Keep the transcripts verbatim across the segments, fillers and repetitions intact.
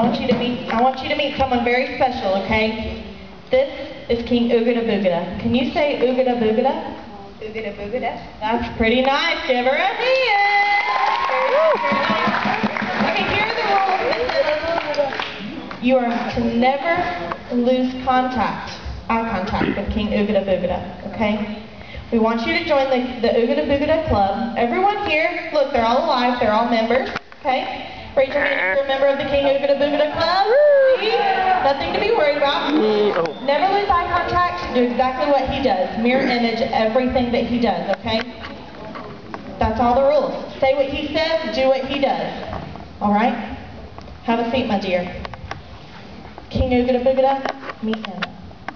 want you to meet, I want you to meet someone very special, okay? This is King Oogada Boogada. Can you say Oogada Boogada? Oogada Boogada. That's pretty nice. Give her a hand. Okay, here are the rules. You are to never lose contact, eye contact with King Oogada Boogada, okay? We want you to join the, the Oogada Boogada Club. Everyone here, look, they're all alive, they're all members, okay? Raise your hand if you're a member of the King Oogada Boogada Club. See? Nothing to be worried about. Never lose eye contact. Do exactly what he does. Mirror image everything that he does, okay? That's all the rules. Say what he says, do what he does. Alright? Have a seat, my dear. King Oogada Boogada, meet him.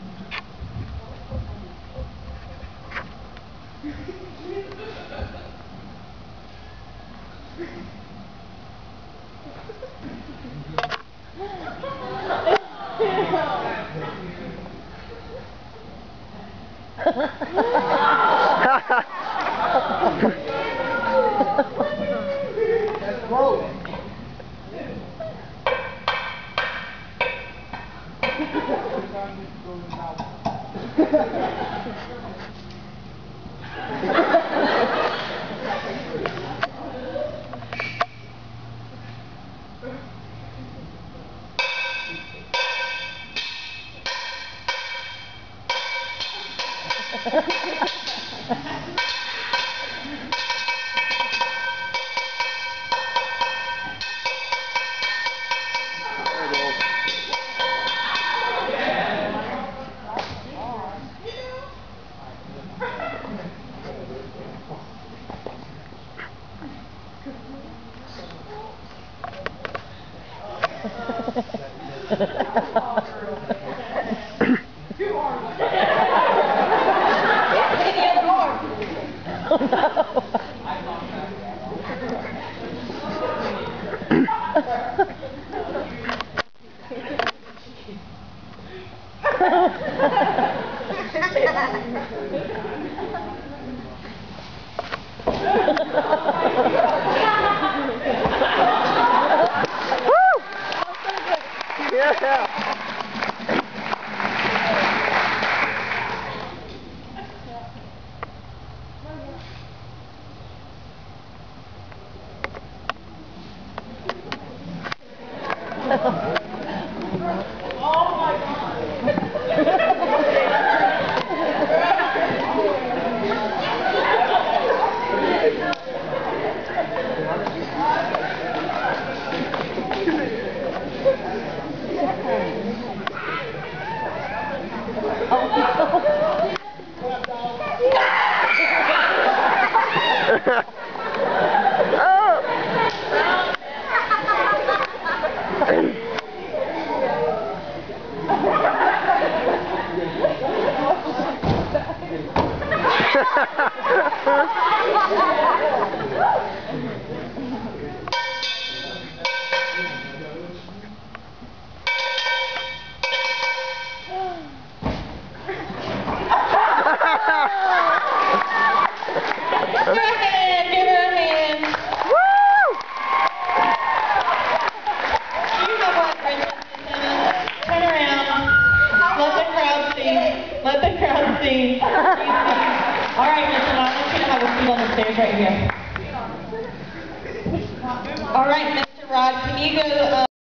Let the crowd see. All right, listen, I want you to have a seat on the stairs right here. All right, Mister Rod, can you go... Uh,